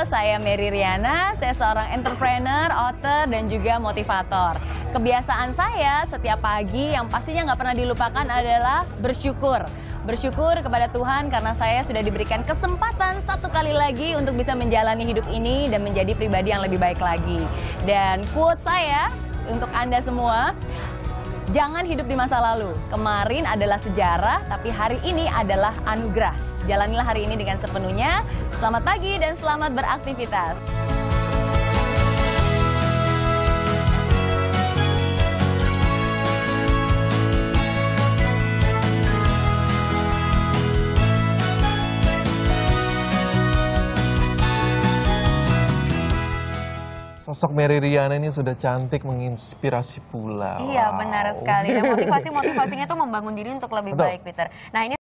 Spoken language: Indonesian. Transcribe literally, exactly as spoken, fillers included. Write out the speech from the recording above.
saya Mary Riana, saya seorang entrepreneur, author, dan juga motivator. Kebiasaan saya setiap pagi yang pastinya nggak pernah dilupakan adalah bersyukur. Bersyukur kepada Tuhan karena saya sudah diberikan kesempatan satu kali lagi untuk bisa menjalani hidup ini dan menjadi pribadi yang lebih baik lagi. Dan quote saya untuk Anda semua, jangan hidup di masa lalu. Kemarin adalah sejarah, tapi hari ini adalah anugerah. Jalanilah hari ini dengan sepenuhnya. Selamat pagi dan selamat beraktivitas. Sosok Mary Riana ini sudah cantik, menginspirasi pula. Iya, wow. Benar sekali. Dan motivasi-motivasinya itu membangun diri untuk lebih Betul. baik, Peter. Nah, ini